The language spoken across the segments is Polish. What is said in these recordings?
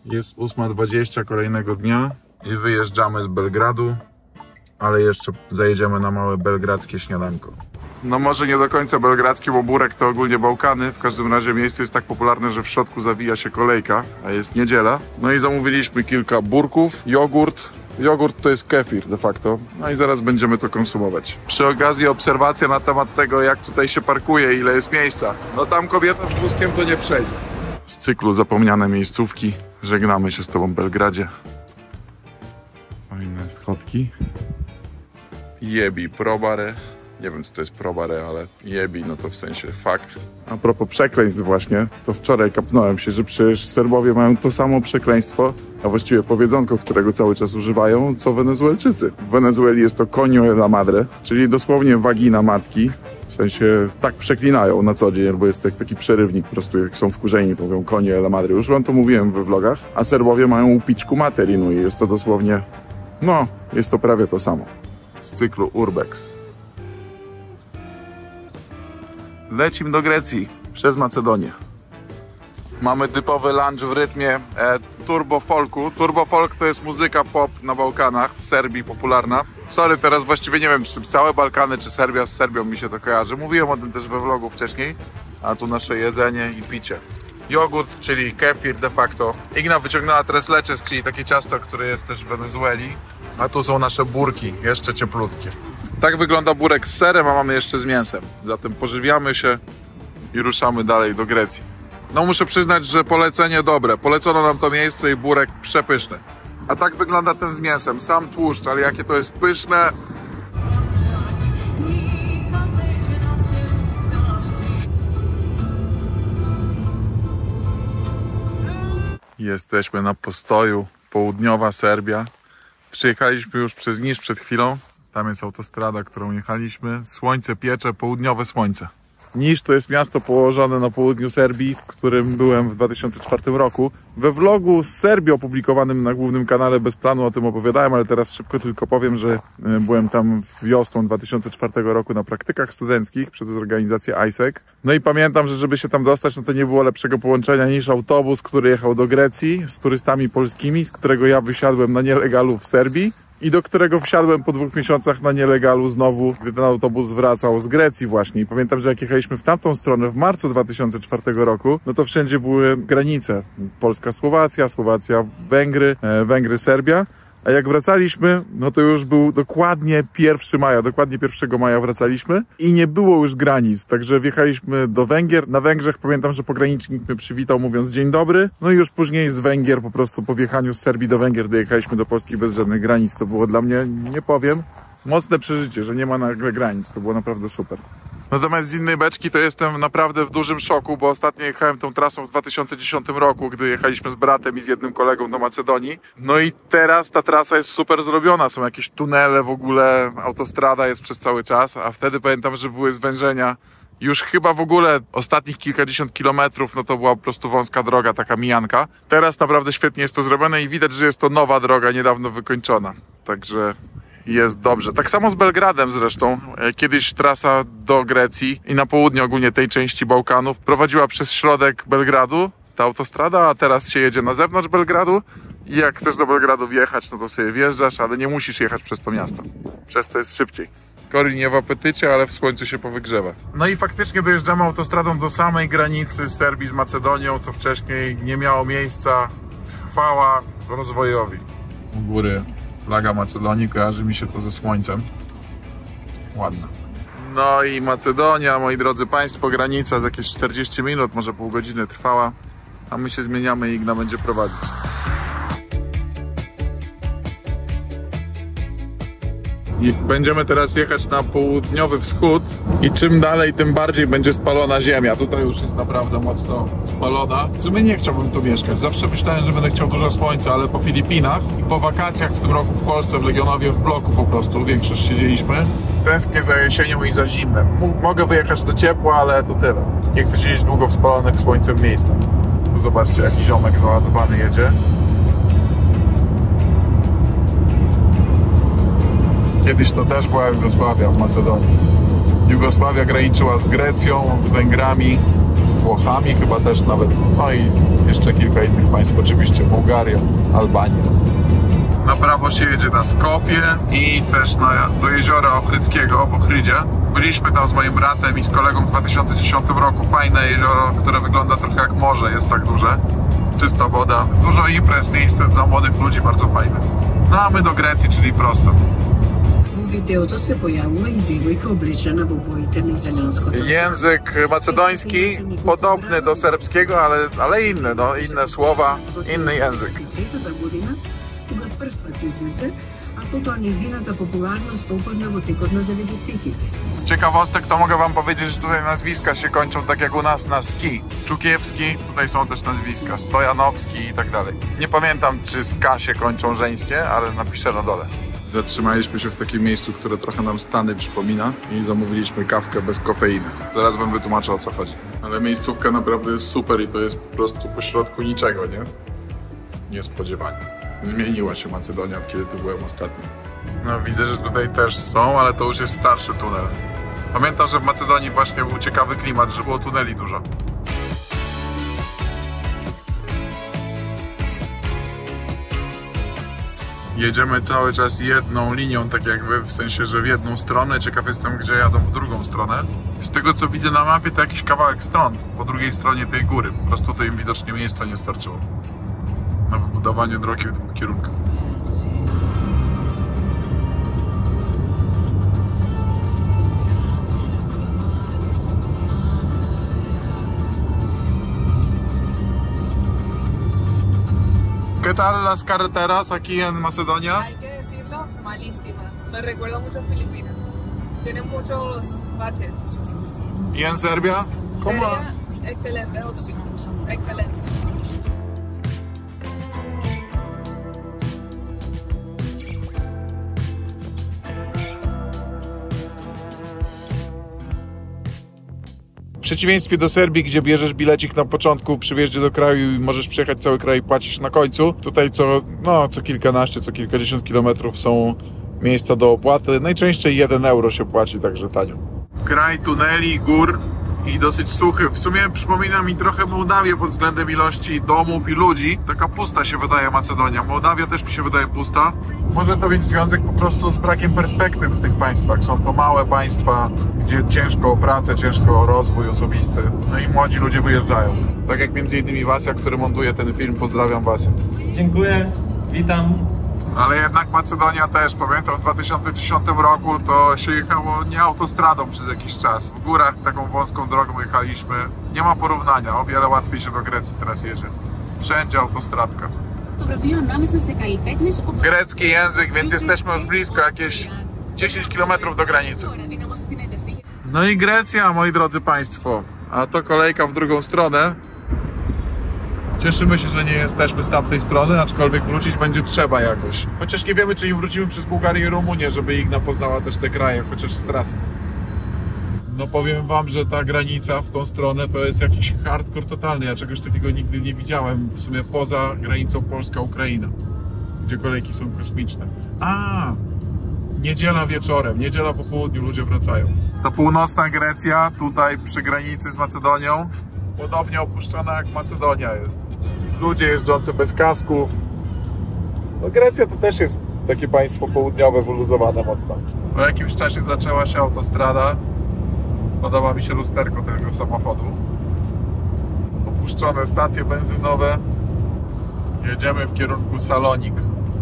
Jest 8:20 kolejnego dnia i wyjeżdżamy z Belgradu, ale jeszcze zajedziemy na małe belgradzkie śniadanko. No może nie do końca belgradzkie, bo Burek to ogólnie Bałkany. W każdym razie miejsce jest tak popularne, że w środku zawija się kolejka, a jest niedziela. No i zamówiliśmy kilka burków, jogurt. Jogurt to jest kefir de facto. No i zaraz będziemy to konsumować. Przy okazji obserwacja na temat tego, jak tutaj się parkuje, ile jest miejsca. No tam kobieta z wózkiem to nie przejdzie. Z cyklu Zapomniane miejscówki. Żegnamy się z tobą, Belgradzie. Fajne schodki. Jebi probare. Nie wiem, co to jest probare, ale jebi, no to w sensie fakt. A propos przekleństw właśnie, to wczoraj kapnąłem się, że przecież Serbowie mają to samo przekleństwo, a właściwie powiedzonko, którego cały czas używają, co Wenezuelczycy. W Wenezueli jest to coño de la madre, czyli dosłownie wagina matki. W sensie tak przeklinają na co dzień, bo jest taki przerywnik po prostu, jak są wkurzeni, to mówią coño de la madre. Już wam to mówiłem we vlogach, a Serbowie mają piczku materinu i jest to dosłownie, no, jest to prawie to samo. Z cyklu Urbex. Lecimy do Grecji przez Macedonię. Mamy typowy lunch w rytmie turbo folku. Turbo folk to jest muzyka pop na Bałkanach, w Serbii popularna. Sorry, teraz właściwie nie wiem, czy całe Bałkany, czy Serbia, z Serbią mi się to kojarzy. Mówiłem o tym też we vlogu wcześniej, a tu nasze jedzenie i picie. Jogurt, czyli kefir de facto. Igna wyciągnęła tres leches, czyli takie ciasto, które jest też w Wenezueli. A tu są nasze burki, jeszcze cieplutkie. Tak wygląda burek z serem, a mamy jeszcze z mięsem. Zatem pożywiamy się i ruszamy dalej do Grecji. No muszę przyznać, że polecenie dobre. Polecono nam to miejsce i burek przepyszny. A tak wygląda ten z mięsem. Sam tłuszcz, ale jakie to jest pyszne. Jesteśmy na postoju. Południowa Serbia. Przyjechaliśmy już przez Nisz przed chwilą. Tam jest autostrada, którą jechaliśmy. Słońce piecze, południowe słońce. Nisz to jest miasto położone na południu Serbii, w którym byłem w 2004 roku. We vlogu z Serbii opublikowanym na głównym kanale Bez Planu o tym opowiadałem, ale teraz szybko tylko powiem, że byłem tam wiosną 2004 roku na praktykach studenckich przez organizację ISEC. No i pamiętam, że żeby się tam dostać, no to nie było lepszego połączenia niż autobus, który jechał do Grecji z turystami polskimi, z którego ja wysiadłem na nielegalu w Serbii. I do którego wsiadłem po 2 miesiącach na nielegalu znowu, gdy ten autobus wracał z Grecji właśnie. I pamiętam, że jak jechaliśmy w tamtą stronę w marcu 2004 roku, no to wszędzie były granice. Polska-Słowacja, Słowacja-Węgry, Węgry-Serbia. A jak wracaliśmy, no to już był dokładnie 1 maja, dokładnie 1 maja wracaliśmy i nie było już granic, także wjechaliśmy do Węgier. Na Węgrzech pamiętam, że pogranicznik mnie przywitał mówiąc dzień dobry, no i już później z Węgier, po prostu po wjechaniu z Serbii do Węgier dojechaliśmy do Polski bez żadnych granic. To było dla mnie, nie powiem, mocne przeżycie, że nie ma nagle granic, to było naprawdę super. Natomiast z innej beczki to jestem naprawdę w dużym szoku, bo ostatnio jechałem tą trasą w 2010 roku, gdy jechaliśmy z bratem i z jednym kolegą do Macedonii. No i teraz ta trasa jest super zrobiona, są jakieś tunele w ogóle, autostrada jest przez cały czas, a wtedy pamiętam, że były zwężenia. Już chyba w ogóle ostatnich kilkadziesiąt kilometrów, no to była po prostu wąska droga, taka mijanka. Teraz naprawdę świetnie jest to zrobione i widać, że jest to nowa droga, niedawno wykończona. Także jest dobrze. Tak samo z Belgradem zresztą. Kiedyś trasa do Grecji i na południe ogólnie tej części Bałkanów prowadziła przez środek Belgradu, ta autostrada, a teraz się jedzie na zewnątrz Belgradu i jak chcesz do Belgradu wjechać, no to sobie wjeżdżasz, ale nie musisz jechać przez to miasto. Przez to jest szybciej. Cory nie w apetycie, ale w słońcu się powygrzewa. No i faktycznie dojeżdżamy autostradą do samej granicy Serbii z Macedonią, co wcześniej nie miało miejsca. Chwała rozwojowi. U góry flaga Macedonii, kojarzy mi się to ze słońcem. Ładna. No i Macedonia, moi drodzy państwo, granica z jakieś 40 minut, może pół godziny trwała, a my się zmieniamy i Igna będzie prowadzić. I będziemy teraz jechać na południowy wschód i czym dalej, tym bardziej będzie spalona ziemia. Tutaj już jest naprawdę mocno spalona. W sumie nie chciałbym tu mieszkać. Zawsze myślałem, że będę chciał dużo słońca, ale po Filipinach i po wakacjach w tym roku w Polsce, w Legionowie, w bloku po prostu, większość siedzieliśmy. Tęsknię za jesienią i za zimnem. Mogę wyjechać do ciepła, ale to tyle. Nie chcę siedzieć długo w spalonych słońcem miejscach. Tu zobaczcie, jaki ziomek załadowany jedzie. Kiedyś to też była Jugosławia w Macedonii. Jugosławia graniczyła z Grecją, z Węgrami, z Włochami chyba też nawet, no i jeszcze kilka innych państw, oczywiście Bułgaria, Albania. Na prawo się jedzie na Skopie i też do jeziora Ochrydzkiego w Ochrydzie. Byliśmy tam z moim bratem i z kolegą w 2010 roku. Fajne jezioro, które wygląda trochę jak morze, jest tak duże. Czysta woda, dużo imprez, miejsce dla młodych ludzi, bardzo fajne. No a my do Grecji, czyli prosto. Język macedoński podobny do serbskiego, ale inny, no, inne słowa, inny język. Z ciekawostek to mogę wam powiedzieć, że tutaj nazwiska się kończą tak jak u nas na ski. Czukiewski, tutaj są też nazwiska, Stojanowski i tak dalej. Nie pamiętam, czy z K się kończą żeńskie, ale napiszę na dole. Zatrzymaliśmy się w takim miejscu, które trochę nam Stany przypomina i zamówiliśmy kawkę bez kofeiny. Zaraz wam wytłumaczę, o co chodzi. Ale miejscówka naprawdę jest super i to jest po prostu pośrodku niczego, nie? Niespodziewanie. Zmieniła się Macedonia, od kiedy tu byłem ostatnio. No widzę, że tutaj też są, ale to już jest starszy tunel. Pamiętam, że w Macedonii właśnie był ciekawy klimat, że było tuneli dużo. Jedziemy cały czas jedną linią, tak jak wy, w sensie, że w jedną stronę. Ciekaw jestem, gdzie jadą w drugą stronę. Z tego, co widzę na mapie, to jakiś kawałek stąd, po drugiej stronie tej góry. Po prostu to im widocznie miejsca nie starczyło na wybudowanie drogi w dwóch kierunkach. ¿Qué tal las carreteras aquí en Macedonia? Hay que decirlo, malísimas. Me recuerda mucho a Filipinas. Tienen muchos baches. ¿Y en Serbia? ¿Cómo? Sería excelente autopista. Excelente. W przeciwieństwie do Serbii, gdzie bierzesz bilecik na początku przy wjeździe do kraju i możesz przejechać cały kraj i płacisz na końcu, tutaj co kilkanaście, co kilkadziesiąt kilometrów są miejsca do opłaty. Najczęściej 1 euro się płaci, także tanio. Kraj tuneli, gór i dosyć suchy. W sumie przypomina mi trochę Mołdawię pod względem ilości domów i ludzi. Taka pusta się wydaje Macedonia. Mołdawia też mi się wydaje pusta. Może to mieć związek po prostu z brakiem perspektyw w tych państwach. Są to małe państwa, gdzie ciężko o pracę, ciężko o rozwój osobisty. No i młodzi ludzie wyjeżdżają. Tak jak między innymi Wasia, który montuje ten film. Pozdrawiam Wasię. Dziękuję, witam. Ale jednak Macedonia też, pamiętam w 2010 roku to się jechało nie autostradą przez jakiś czas. W górach taką wąską drogą jechaliśmy. Nie ma porównania, o wiele łatwiej się do Grecji teraz jedzie. Wszędzie autostradka. Grecki język, więc jesteśmy już blisko, jakieś 10 km do granicy. No i Grecja, moi drodzy państwo. A to kolejka w drugą stronę. Cieszymy się, że nie jesteśmy z tamtej strony, aczkolwiek wrócić będzie trzeba jakoś. Chociaż nie wiemy, czy nie wrócimy przez Bułgarię i Rumunię, żeby Igna poznała też te kraje, chociaż z trasy. No powiem wam, że ta granica w tą stronę to jest jakiś hardcore totalny. Ja czegoś takiego nigdy nie widziałem, w sumie poza granicą Polska-Ukraina, gdzie kolejki są kosmiczne. Niedziela wieczorem, niedziela po południu ludzie wracają. To północna Grecja, tutaj przy granicy z Macedonią. Podobnie opuszczona jak Macedonia jest. Ludzie jeżdżący bez kasków. No Grecja to też jest takie państwo południowe, wyluzowane mocno. Po jakimś czasie zaczęła się autostrada. Podoba mi się lusterko tego samochodu. Opuszczone stacje benzynowe. Jedziemy w kierunku Salonik.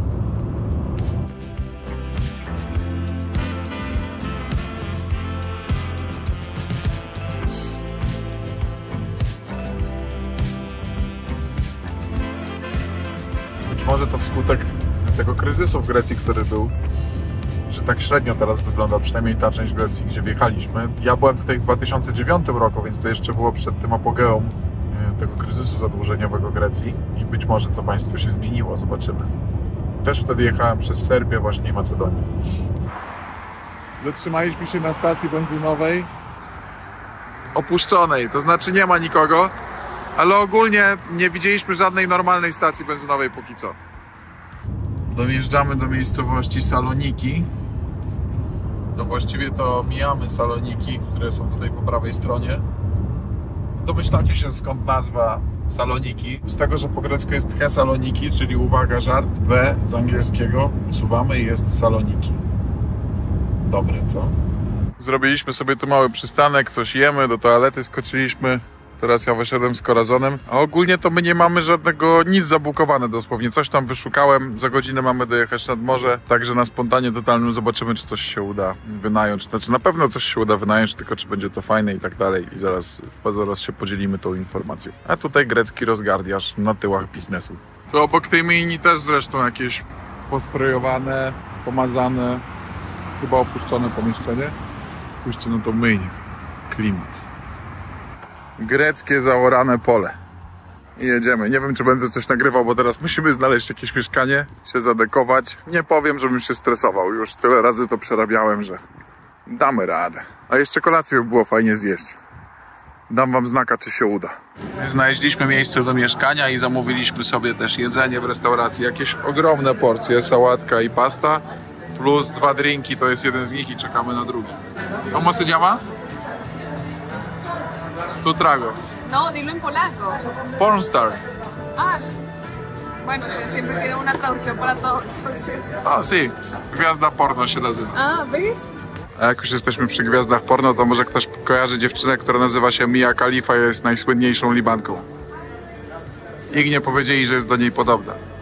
Może to wskutek tego kryzysu w Grecji, który był, że tak średnio teraz wygląda, przynajmniej ta część Grecji, gdzie wjechaliśmy. Ja byłem tutaj w 2009 roku, więc to jeszcze było przed tym apogeum tego kryzysu zadłużeniowego Grecji i być może to państwo się zmieniło, zobaczymy. Też wtedy jechałem przez Serbię, właśnie i Macedonię. Zatrzymaliśmy się na stacji benzynowej opuszczonej, to znaczy nie ma nikogo. Ale ogólnie nie widzieliśmy żadnej normalnej stacji benzynowej póki co. Dojeżdżamy do miejscowości Saloniki. To właściwie to mijamy Saloniki, które są tutaj po prawej stronie. Domyślacie się, skąd nazwa Saloniki? Z tego, że po grecku jest Thessaloniki, czyli uwaga, żart, B z angielskiego usuwamy i jest Saloniki. Dobre, co? Zrobiliśmy sobie tu mały przystanek, coś jemy, do toalety skoczyliśmy. Teraz ja wyszedłem z Corazonem, a ogólnie to my nie mamy żadnego, nic zabukowane dosłownie. Coś tam wyszukałem, za godzinę mamy dojechać nad morze, także na spontanie totalnym zobaczymy, czy coś się uda wynająć. Znaczy na pewno coś się uda wynająć, tylko czy będzie to fajne i tak dalej. I zaraz się podzielimy tą informacją. A tutaj grecki rozgardiarz na tyłach biznesu. To obok tej myjni też zresztą jakieś posprejowane, pomazane, chyba opuszczone pomieszczenie. Spójrzcie na to myjnię. Klimat. Greckie zaorane pole. I jedziemy. Nie wiem, czy będę coś nagrywał, bo teraz musimy znaleźć jakieś mieszkanie, się zadekować. Nie powiem, żebym się stresował. Już tyle razy to przerabiałem, że damy radę. A jeszcze kolację by było fajnie zjeść. Dam wam znaka, czy się uda. Znaleźliśmy miejsce do mieszkania i zamówiliśmy sobie też jedzenie w restauracji. Jakieś ogromne porcje, sałatka i pasta. Plus 2 drinki, to jest jeden z nich i czekamy na drugi. ¿Cómo se llama? Tu trago. No, dilo en polaco. Pornstar. Ah, bueno, ustedes siempre tienen una traducción para todo, entonces. A, si. Gwiazda porno się nazywa. Ah, ¿ves? A jak już jesteśmy przy gwiazdach porno, to może ktoś kojarzy dziewczynę, która nazywa się Mia Khalifa i jest najsłynniejszą Libanką. Nikt nie powiedzieli, że jest do niej podobna.